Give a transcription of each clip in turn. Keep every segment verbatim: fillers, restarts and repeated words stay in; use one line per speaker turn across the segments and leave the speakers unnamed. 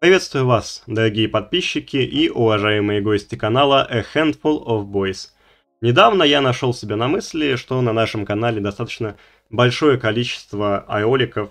Приветствую вас, дорогие подписчики и уважаемые гости канала A Handful of Boys. Недавно я нашел себя на мысли, что на нашем канале достаточно большое количество роликов,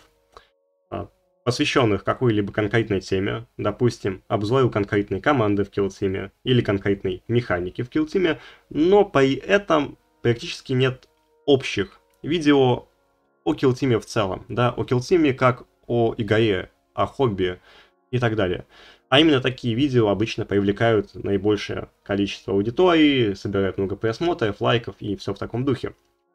посвященных какой-либо конкретной теме, допустим, обзору конкретной команды в киллтиме или конкретной механики в киллтиме, но при этом практически нет общих видео о киллтиме в целом, да, о киллтиме как о игре, о хобби и так далее. А именно такие видео обычно привлекают наибольшее количество аудитории, собирают много просмотров, лайков и все в таком духе.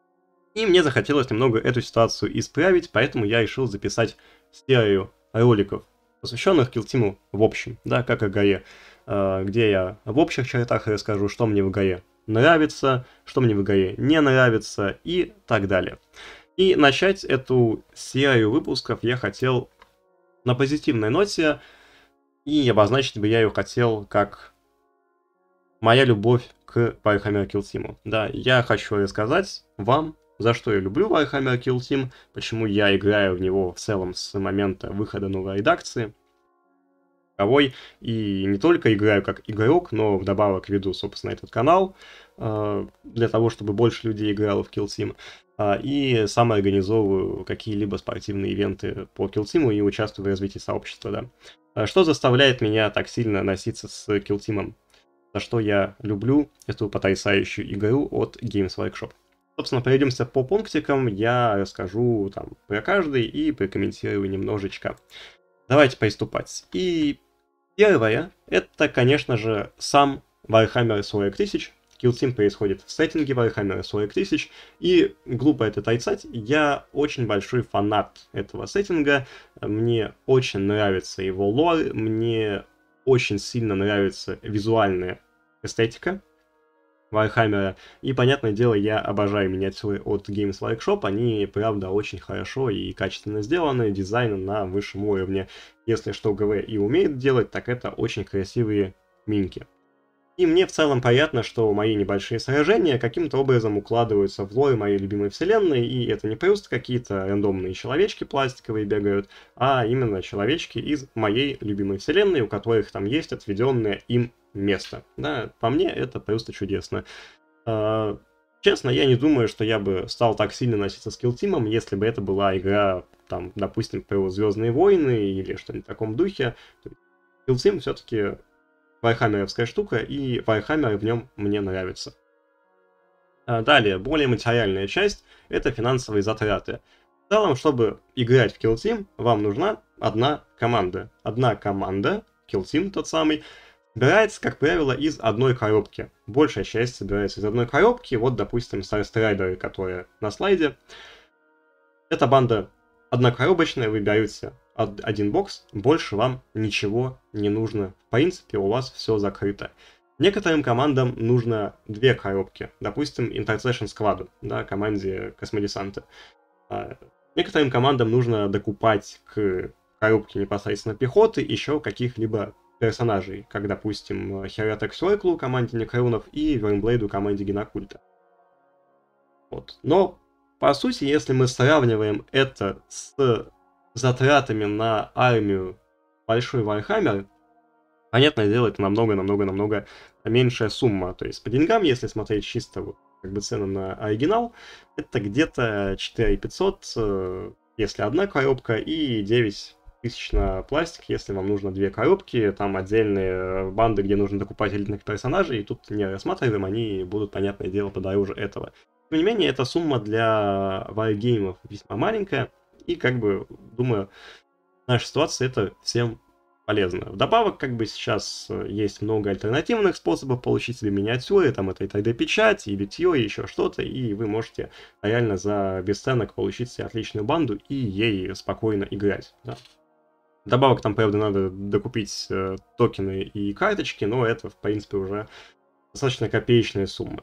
И мне захотелось немного эту ситуацию исправить, поэтому я решил записать серию роликов, посвященных киллтиму в общем, да, как игре, где я в общих чертах расскажу, что мне в игре нравится, что мне в игре не нравится и так далее. И начать эту серию выпусков я хотел на позитивной ноте, и обозначить бы я ее хотел как моя любовь к Warhammer Kill Team. Да, я хочу рассказать вам, за что я люблю Warhammer Kill Team, почему я играю в него в целом с момента выхода новой редакции. Таковой, и не только играю как игрок, но вдобавок веду, собственно, этот канал, э, для того, чтобы больше людей играло в Kill Team. Э, и сам организовываю какие-либо спортивные ивенты по Kill Team и участвую в развитии сообщества, да. Что заставляет меня так сильно носиться с Kill Team? За что я люблю эту потрясающую игру от Games Workshop. Собственно, пройдемся по пунктикам, я расскажу там про каждый и прокомментирую немножечко. Давайте приступать. И первое, это, конечно же, сам Warhammer сорок тысяч. Kill Team происходит в сеттинге Warhammer сорок тысяч, и, глупо это отрицать, я очень большой фанат этого сеттинга, мне очень нравится его лор, мне очень сильно нравится визуальная эстетика Warhammer, и, понятное дело, я обожаю миниатюры от Games Workshop, они, правда, очень хорошо и качественно сделаны, дизайн на высшем уровне. Если что ГВ и умеет делать, так это очень красивые минки. И мне в целом приятно, что мои небольшие сражения каким-то образом укладываются в лор моей любимой вселенной, и это не просто какие-то рандомные человечки пластиковые бегают, а именно человечки из моей любимой вселенной, у которых там есть отведенное им место. Да, по мне это просто чудесно. А, честно, я не думаю, что я бы стал так сильно носиться с Kill Team, если бы это была игра, там, допустим, про Звездные войны или что-нибудь в таком духе. Kill Team все-таки вархаммеровская штука, и Warhammer в нем мне нравится. Далее, более материальная часть — это финансовые затраты. В целом, чтобы играть в Kill Team, вам нужна одна команда. Одна команда, Kill Team тот самый, собирается, как правило, из одной коробки. Большая часть собирается из одной коробки. Вот, допустим, Старстрайдеры, которые на слайде. Эта банда однокоробочная, вы берете один бокс, больше вам ничего не нужно. В принципе, у вас все закрыто. Некоторым командам нужно две коробки. Допустим, Intercession Squad, да, команде Космодесанта. Некоторым командам нужно докупать к коробке непосредственно пехоты еще каких-либо персонажей, как, допустим, Heretic Circle команде Некронов и Вернблейду команде Генокульта. Вот. Но, по сути, если мы сравниваем это с затратами на армию большой Warhammer, понятное дело, это намного-намного-намного меньшая сумма. То есть по деньгам, если смотреть чисто вот, как бы цену на оригинал, это где-то четыре тысячи пятьсот, если одна коробка, и девять тысяч на пластик, если вам нужно две коробки, там отдельные банды, где нужно докупать элитных персонажей, и тут не рассматриваем, они будут, понятное дело, подороже этого. Тем не менее, эта сумма для варгеймов весьма маленькая, и, как бы, думаю, в нашей ситуации это всем полезно. Вдобавок, как бы, сейчас есть много альтернативных способов получить себе миниатюры, там это и три дэ-печать, и литье, и еще что-то, и вы можете реально за бесценок получить себе отличную банду и ей спокойно играть. Да. Вдобавок, там, правда, надо докупить э, токены и карточки, но это, в принципе, уже достаточно копеечная сумма.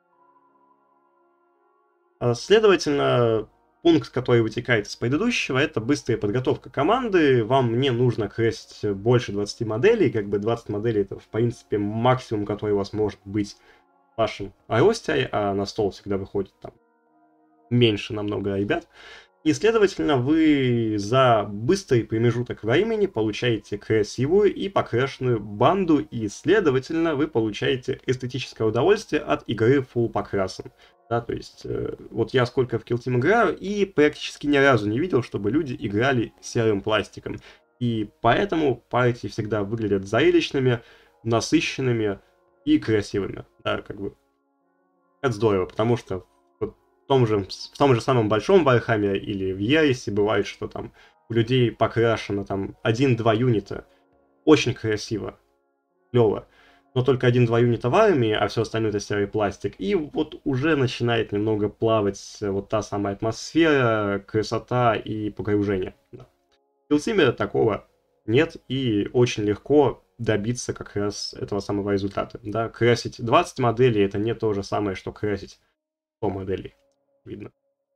Следовательно, пункт, который вытекает из предыдущего, это быстрая подготовка команды. Вам не нужно крестить больше двадцати моделей, как бы двадцать моделей это, в принципе, максимум, который у вас может быть в вашем росте, а на стол всегда выходит там меньше намного ребят. И, следовательно, вы за быстрый промежуток времени получаете красивую и покрашенную банду, и, следовательно, вы получаете эстетическое удовольствие от игры full покрасом. Да, то есть, э, вот я сколько в Kill Team играю, и практически ни разу не видел, чтобы люди играли серым пластиком. И поэтому партии всегда выглядят зрелищными, насыщенными и красивыми. Да, как бы. Это здорово, потому что в том же, в том же самом большом Вархаммере или в Ересе бывает, что там у людей покрашено там один-два юнита. Очень красиво, клево. Но только один-два юнита в армии, а все остальное это серый пластик. И вот уже начинает немного плавать вот та самая атмосфера, красота и погружение. Да. В Килсиме такого нет, и очень легко добиться как раз этого самого результата. Да? Красить двадцать моделей это не то же самое, что красить сто моделей. Видно.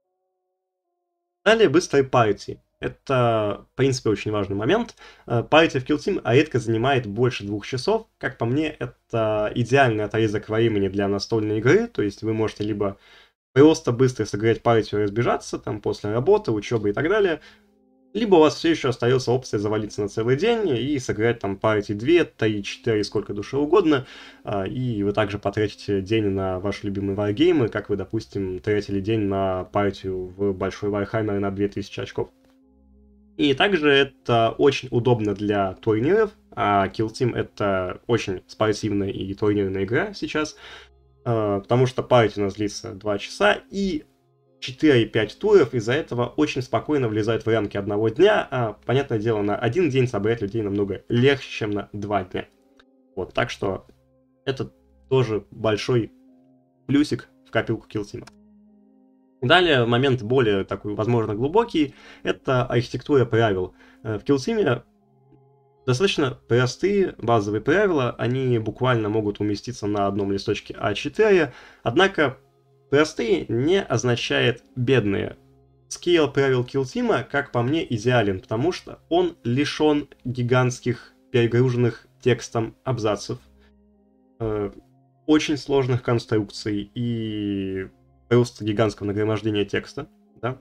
Далее быстрые партии. Это, в принципе, очень важный момент. Партия в Kill Team редко занимает больше двух часов. Как по мне, это идеальный отрезок времени для настольной игры. То есть вы можете либо просто быстро сыграть партию и разбежаться, там, после работы, учебы и так далее, либо у вас все еще остается опция завалиться на целый день и сыграть там партии две, три, четыре, сколько душе угодно, и вы также потратите день на ваши любимые варгеймы, как вы, допустим, тратили день на партию в Большой Вархаммер на две тысячи очков. И также это очень удобно для турниров, а Kill Team это очень спортивная и турнирная игра сейчас, потому что партия у нас длится два часа, и четыре-пять туров из-за этого очень спокойно влезают в рамки одного дня, а, понятное дело, на один день собрать людей намного легче, чем на два дня. Вот, так что это тоже большой плюсик в копилку Kill Team. Далее, момент более такой, возможно, глубокий, это архитектура правил. В Kill Team достаточно простые базовые правила, они буквально могут уместиться на одном листочке а четыре, однако простые не означает бедные. Скейл правил Kill Team, как по мне, идеален, потому что он лишен гигантских перегруженных текстом абзацев, э, очень сложных конструкций и просто гигантского нагромождения текста. Да?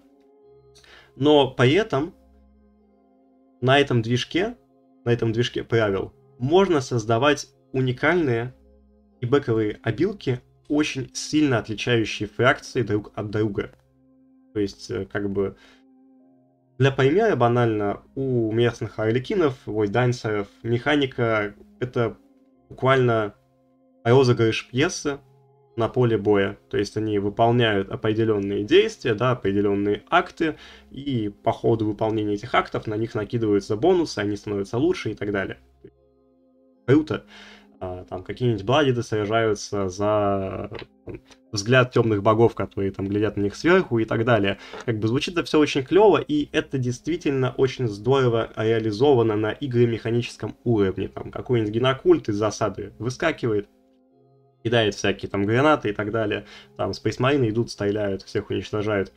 Но при этом на этом движке, на этом движке правил можно создавать уникальные и бэковые обилки, очень сильно отличающие фракции друг от друга. То есть, как бы, для примера, банально, у местных арлекинов, войдансеров, механика — это буквально розыгрыш пьесы на поле боя. То есть они выполняют определенные действия, да, определенные акты, и по ходу выполнения этих актов на них накидываются бонусы, они становятся лучше и так далее. Круто. Там какие-нибудь бладиды сражаются за там, взгляд темных богов, которые там глядят на них сверху и так далее. Как бы звучит это все очень клево, и это действительно очень здорово реализовано на игромеханическом уровне. Там какой-нибудь генокульт из засады выскакивает, кидает всякие там гранаты и так далее. Там спейсмарины идут, стреляют, всех уничтожают.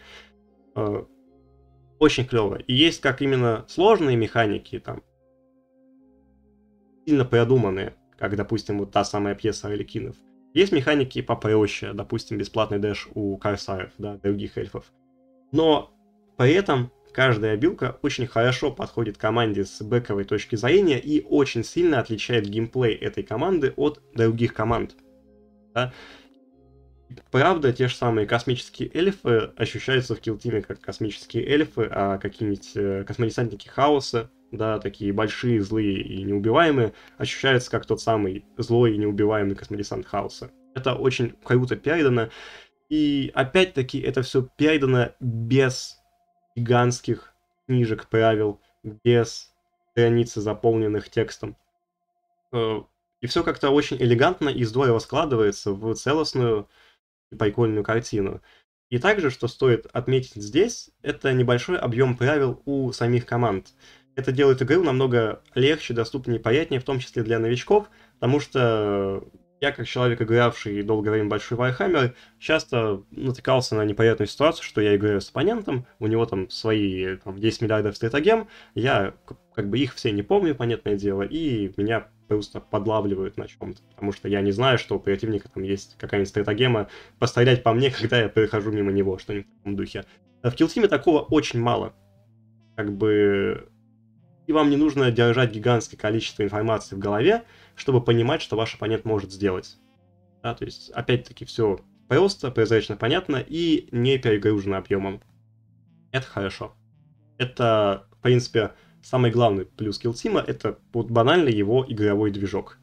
Очень клево. И есть как именно сложные механики, там, сильно продуманные, как, допустим, вот та самая пьеса Арлекинов. Есть механики попроще, допустим, бесплатный дэш у корсаров, да, других эльфов. Но при этом каждая обилка очень хорошо подходит команде с бэковой точки зрения и очень сильно отличает геймплей этой команды от других команд. Да? Правда, те же самые космические эльфы ощущаются в Kill Team как космические эльфы, а какие-нибудь космодесантники хаоса, да, такие большие, злые и неубиваемые, ощущаются как тот самый злой и неубиваемый космодесант хаоса. Это очень круто передано, и опять-таки это все передано без гигантских книжек правил, без страницы, заполненных текстом. И все как-то очень элегантно и здорово складывается в целостную и прикольную картину. И также, что стоит отметить здесь, это небольшой объем правил у самих команд. Это делает игру намного легче, доступнее и понятнее, в том числе для новичков, потому что я, как человек, игравший долгое время в Большой Вархаммер, часто натыкался на непонятную ситуацию, что я играю с оппонентом, у него там свои там, десять миллиардов стратегем, я как бы их все не помню, понятное дело, и меня просто подлавливают на чем-то, потому что я не знаю, что у противника там есть какая-нибудь стратагема пострелять по мне, когда я перехожу мимо него, что-нибудь в таком духе. В киллтиме такого очень мало. Как бы... И вам не нужно держать гигантское количество информации в голове, чтобы понимать, что ваш оппонент может сделать. Да, то есть, опять-таки, все просто, прозрачно, понятно и не перегружено объемом. Это хорошо. Это, в принципе, самый главный плюс киллтима — это вот банально его игровой движок.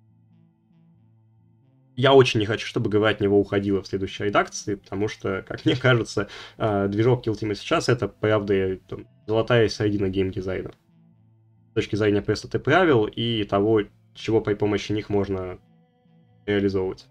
Я очень не хочу, чтобы игра от него уходила в следующей редакции, потому что, как мне кажется, движок киллтима сейчас — это, правда, там, золотая середина геймдизайна. С точки зрения простоты правил и того, чего при помощи них можно реализовывать.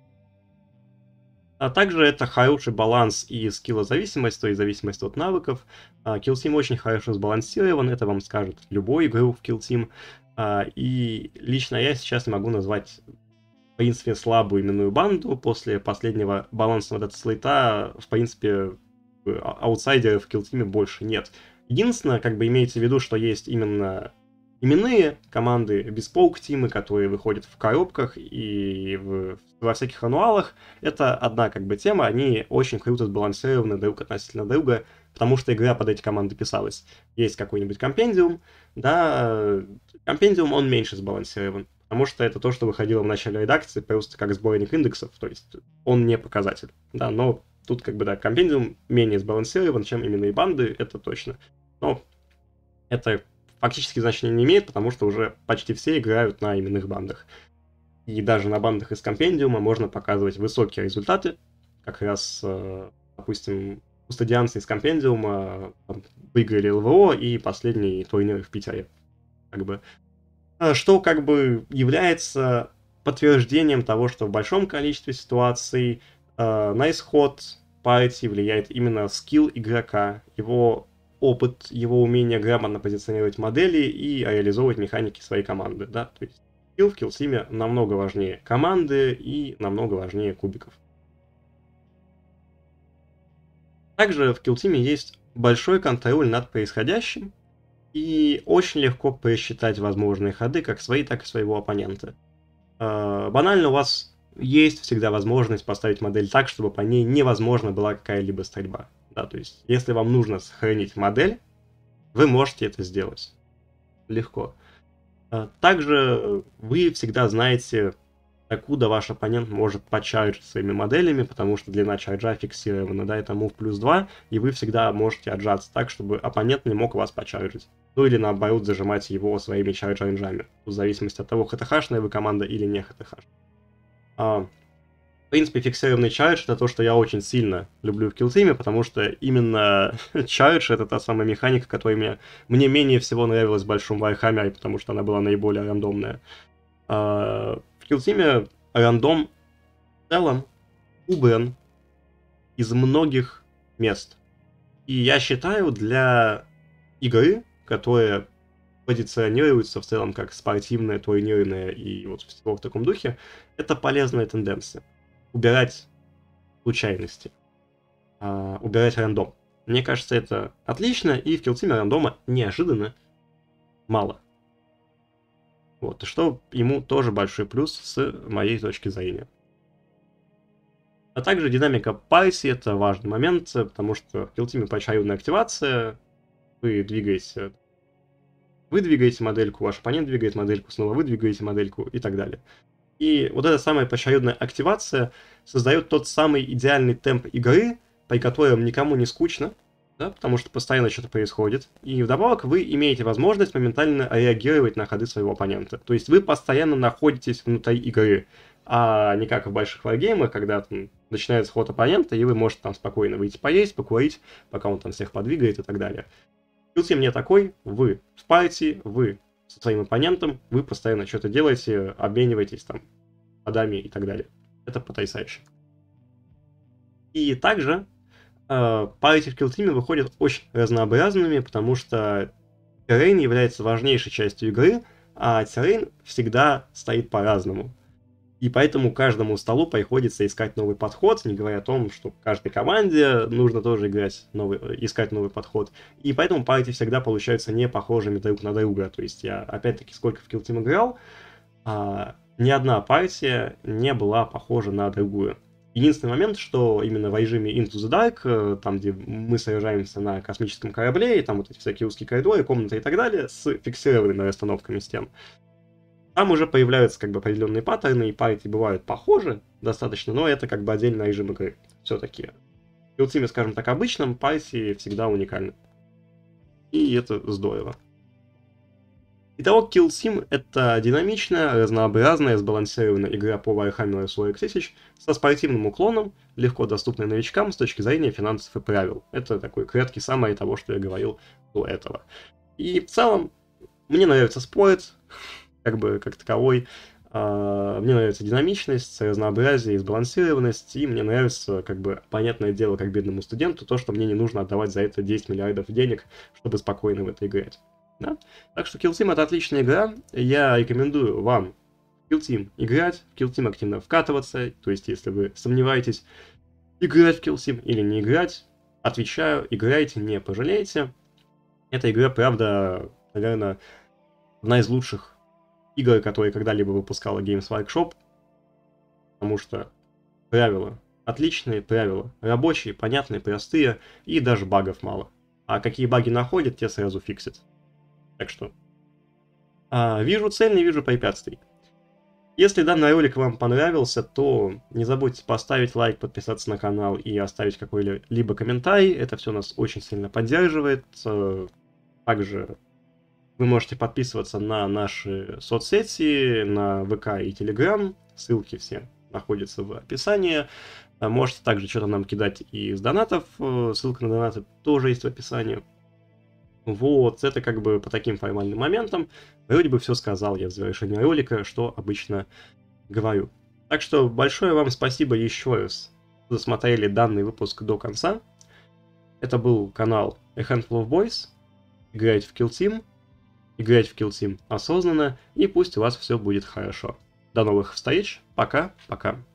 А также это хороший баланс и скиллозависимость, то есть зависимость от навыков. Киллтим очень хорошо сбалансирован, это вам скажет любой игрок в киллтим. И лично я сейчас не могу назвать, в принципе, слабую именную банду. После последнего баланса вот этого слейта, в принципе, аутсайдеров в киллтиме больше нет. Единственное, как бы имеется в виду, что есть именно именные команды, бесполк-тимы, которые выходят в коробках и в, во всяких ануалах. Это одна как бы тема, они очень круто сбалансированы друг относительно друга, потому что игра под эти команды писалась. Есть какой-нибудь компендиум, да, компендиум он меньше сбалансирован, потому что это то, что выходило в начале редакции просто как сборник индексов, то есть он не показатель, да, но тут как бы, да, компендиум менее сбалансирован, чем именные банды, это точно. Но это фактически значения не имеет, потому что уже почти все играют на именных бандах. И даже на бандах из компендиума можно показывать высокие результаты. Как раз, допустим, стадианцы из компендиума выиграли ЛВО и последний турнир в Питере. Как бы. Что как бы является подтверждением того, что в большом количестве ситуаций э, на исход партии влияет именно скилл игрока, его опыт, его умение грамотно позиционировать модели и реализовывать механики своей команды, да, то есть скилл в киллтиме намного важнее команды и намного важнее кубиков. Также в киллтиме есть большой контроль над происходящим, и очень легко просчитать возможные ходы как свои, так и своего оппонента. Э, банально у вас есть всегда возможность поставить модель так, чтобы по ней невозможно была какая-либо стрельба. Да, то есть, если вам нужно сохранить модель, вы можете это сделать. Легко. Также вы всегда знаете, откуда ваш оппонент может почаржить своими моделями, потому что длина чарджа фиксирована, да, это move плюс два, и вы всегда можете отжаться так, чтобы оппонент не мог вас почаржить. Ну или наоборот, зажимать его своими чардж-рейнджами, в зависимости от того, ХТХшная вы команда или не ХТХшная. В принципе, фиксированный чардж — это то, что я очень сильно люблю в киллтиме, потому что именно чардж — это та самая механика, которая мне, мне менее всего нравилась в большом Warhammer, потому что она была наиболее рандомная. А, в киллтиме рандом в целом убран из многих мест. И я считаю, для игры, которая позиционируется в целом как спортивная, турнирная и вот всего в таком духе, это полезная тенденция. Убирать случайности, uh, убирать рандом. Мне кажется, это отлично, и в киллтиме рандома неожиданно мало. Вот, и что ему тоже большой плюс с моей точки зрения. А также динамика партии — это важный момент, потому что в киллтиме поочередная активация, вы двигаете, вы двигаете модельку, ваш оппонент двигает модельку, снова вы двигаете модельку и так далее. И вот эта самая поочередная активация создает тот самый идеальный темп игры, при котором никому не скучно, да, потому что постоянно что-то происходит. И вдобавок вы имеете возможность моментально реагировать на ходы своего оппонента. То есть вы постоянно находитесь внутри игры, а не как в больших варгеймах, когда там начинается ход оппонента, и вы можете там спокойно выйти поесть, покурить, пока он там всех подвигает и так далее. Киллтим не такой, вы в партии, вы со своим оппонентом, вы постоянно что-то делаете, обмениваетесь там ходами и так далее. Это потрясающе. И также э, партии в киллтиме выходят очень разнообразными, потому что террейн является важнейшей частью игры, а террейн всегда стоит по-разному. И поэтому каждому столу приходится искать новый подход, не говоря о том, что каждой команде нужно тоже играть новый, искать новый подход. И поэтому партии всегда получаются не похожими друг на друга. То есть я, опять-таки, сколько в киллтим играл, а, ни одна партия не была похожа на другую. Единственный момент, что именно в режиме Into the Dark, там, где мы сражаемся на космическом корабле, и там вот эти всякие узкие коридоры, комнаты и так далее, с фиксированными расстановками стен, там уже появляются как бы определенные паттерны, и партии бывают похожи достаточно, но это как бы отдельный режим игры. Все-таки в Killteam, скажем так, обычном, партии всегда уникальны. И это здорово. Итого, Killteam — это динамичная, разнообразная, сбалансированная игра по Warhammer сорок тысяч со спортивным уклоном, легко доступная новичкам с точки зрения финансов и правил. Это такой краткий саммари того, что я говорил до этого. И в целом, мне нравится спорт, как бы как таковой. Uh, мне нравится динамичность, разнообразие и сбалансированность, и мне нравится, как бы, понятное дело, как бедному студенту, то, что мне не нужно отдавать за это десять миллиардов денег, чтобы спокойно в это играть. Да? Так что Killteam — это отличная игра, я рекомендую вам в Killteam играть, в Killteam активно вкатываться, то есть если вы сомневаетесь, играть в Killteam или не играть, отвечаю, играйте, не пожалеете. Эта игра, правда, наверное, одна из лучших игры, которые когда-либо выпускала Games Workshop, потому что правила отличные, правила рабочие, понятные, простые, и даже багов мало. А какие баги находят, те сразу фиксят. Так что а, вижу цель, не вижу препятствий. Если данный ролик вам понравился, то не забудьте поставить лайк, подписаться на канал и оставить какой-либо комментарий. Это все нас очень сильно поддерживает. Также вы можете подписываться на наши соцсети, на ВК и Телеграм. Ссылки все находятся в описании. Можете также что-то нам кидать из донатов. Ссылка на донаты тоже есть в описании. Вот, это как бы по таким формальным моментам. Вроде бы все сказал я в завершении ролика, что обычно говорю. Так что большое вам спасибо еще раз, что досмотрели данный выпуск до конца. Это был канал A Handful of Boys. Играйте в Killteam. Играть в Killteam осознанно, и пусть у вас все будет хорошо. До новых встреч, пока-пока.